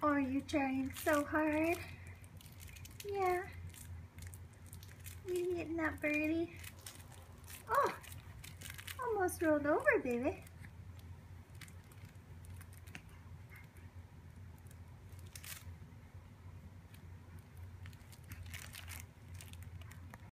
Are you trying so hard? Yeah. You hitting that birdie? Oh, almost rolled over, baby.